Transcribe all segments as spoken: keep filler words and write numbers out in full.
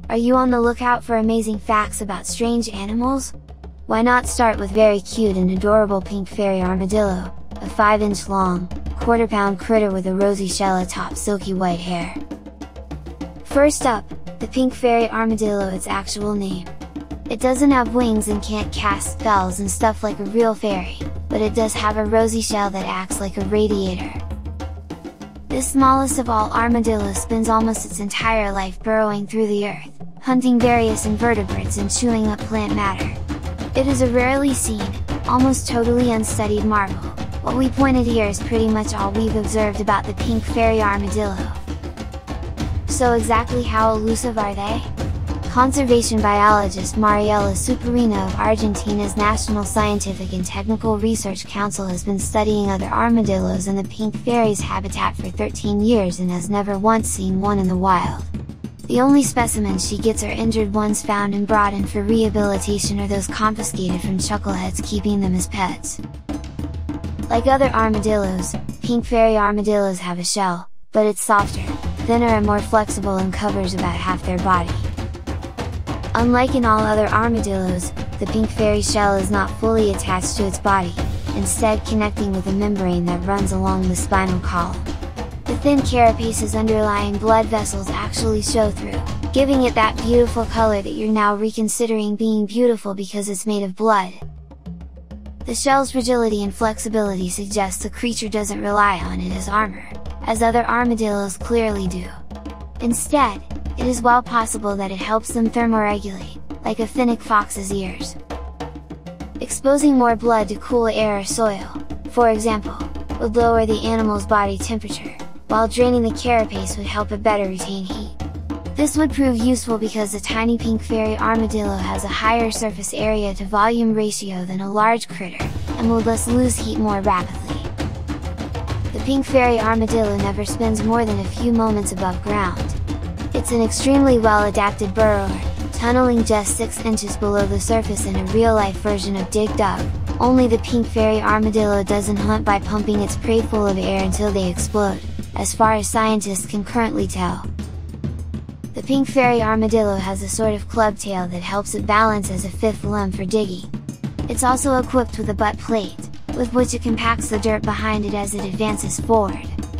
Are you on the lookout for amazing facts about strange animals? Why not start with very cute and adorable pink fairy armadillo, a five inch long, quarter pound critter with a rosy shell atop silky white hair. First up, the pink fairy armadillo, its actual name. It doesn't have wings and can't cast spells and stuff like a real fairy, but it does have a rosy shell that acts like a radiator. This smallest of all armadillos spends almost its entire life burrowing through the earth, hunting various invertebrates and chewing up plant matter. It is a rarely seen, almost totally unstudied marvel. What we pointed here is pretty much all we've observed about the pink fairy armadillo. So exactly how elusive are they? Conservation biologist Mariela Superino of Argentina's National Scientific and Technical Research Council has been studying other armadillos in the pink fairy's habitat for thirteen years and has never once seen one in the wild. The only specimens she gets are injured ones found and brought in for rehabilitation or those confiscated from chuckleheads keeping them as pets. Like other armadillos, pink fairy armadillos have a shell, but it's softer, thinner and more flexible and covers about half their body. Unlike in all other armadillos, the pink fairy shell is not fully attached to its body, instead connecting with a membrane that runs along the spinal column. The thin carapace's underlying blood vessels actually show through, giving it that beautiful color that you're now reconsidering being beautiful because it's made of blood. The shell's fragility and flexibility suggests the creature doesn't rely on it as armor, as other armadillos clearly do. Instead, it is well possible that it helps them thermoregulate, like a fennec fox's ears. Exposing more blood to cool air or soil, for example, would lower the animal's body temperature, while draining the carapace would help it better retain heat. This would prove useful because the tiny pink fairy armadillo has a higher surface area to volume ratio than a large critter, and will thus lose heat more rapidly. The pink fairy armadillo never spends more than a few moments above ground. It's an extremely well-adapted burrower, tunneling just six inches below the surface in a real-life version of Dig Dug. Only the pink fairy armadillo doesn't hunt by pumping its prey full of air until they explode, as far as scientists can currently tell. The pink fairy armadillo has a sort of club tail that helps it balance as a fifth limb for digging. It's also equipped with a butt plate, with which it compacts the dirt behind it as it advances forward.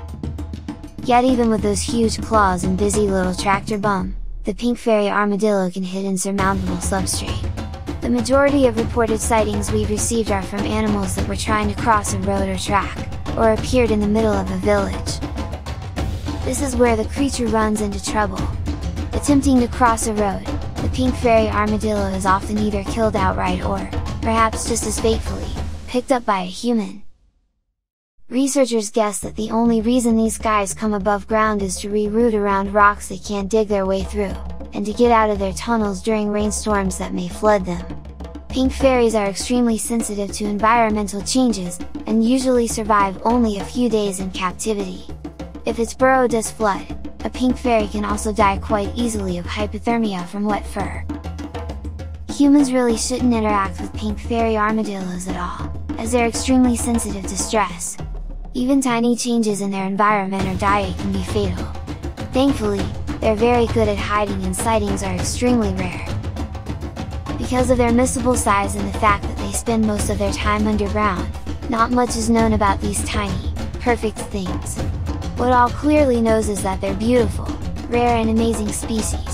Yet even with those huge claws and busy little tractor bum, the pink fairy armadillo can hit insurmountable substrate. The majority of reported sightings we've received are from animals that were trying to cross a road or track, or appeared in the middle of a village. This is where the creature runs into trouble. Attempting to cross a road, the pink fairy armadillo is often either killed outright or, perhaps just as fatefully, picked up by a human. Researchers guess that the only reason these guys come above ground is to reroute around rocks they can't dig their way through, and to get out of their tunnels during rainstorms that may flood them. Pink fairies are extremely sensitive to environmental changes, and usually survive only a few days in captivity. If its burrow does flood, a pink fairy can also die quite easily of hypothermia from wet fur. Humans really shouldn't interact with pink fairy armadillos at all, as they're extremely sensitive to stress. Even tiny changes in their environment or diet can be fatal. Thankfully, they're very good at hiding and sightings are extremely rare. Because of their missable size and the fact that they spend most of their time underground, not much is known about these tiny, perfect things. What all clearly knows is that they're beautiful, rare and amazing species.